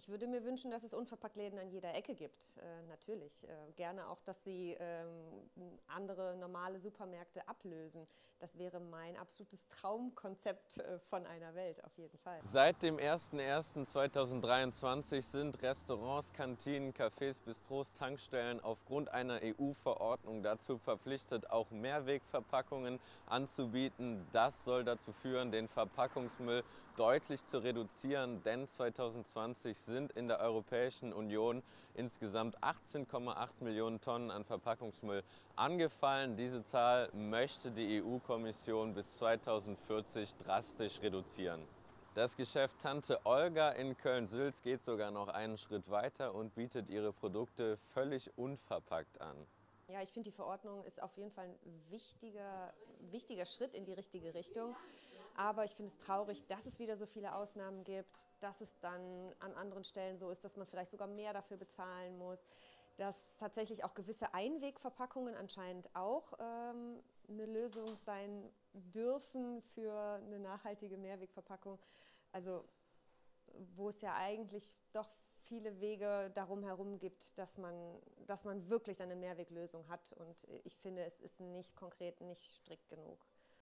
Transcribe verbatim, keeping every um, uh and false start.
Ich würde mir wünschen, dass es Unverpacktläden an jeder Ecke gibt, äh, natürlich. Äh, gerne auch, dass sie ähm, andere normale Supermärkte ablösen. Das wäre mein absolutes Traumkonzept äh, von einer Welt, auf jeden Fall. Seit dem ersten ersten zweitausenddreiundzwanzig sind Restaurants, Kantinen, Cafés, Bistros, Tankstellen aufgrund einer E U-Verordnung dazu verpflichtet, auch Mehrwegverpackungen anzubieten. Das soll dazu führen, den Verpackungsmüll deutlich zu reduzieren, denn zweitausendzwanzig sind in der Europäischen Union insgesamt achtzehn Komma acht Millionen Tonnen an Verpackungsmüll angefallen. Diese Zahl möchte die E U-Kommission bis zweitausendvierzig drastisch reduzieren. Das Geschäft Tante Olga in Köln-Sülz geht sogar noch einen Schritt weiter und bietet ihre Produkte völlig unverpackt an. Ja, ich finde, die Verordnung ist auf jeden Fall ein wichtiger, wichtiger Schritt in die richtige Richtung. Aber ich finde es traurig, dass es wieder so viele Ausnahmen gibt, dass es dann an anderen Stellen so ist, dass man vielleicht sogar mehr dafür bezahlen muss, dass tatsächlich auch gewisse Einwegverpackungen anscheinend auch ähm, eine Lösung sein dürfen für eine nachhaltige Mehrwegverpackung. Also wo es ja eigentlich doch viele Wege darum herum gibt, dass man, dass man wirklich eine Mehrweglösung hat. Und ich finde, es ist nicht konkret, nicht strikt genug.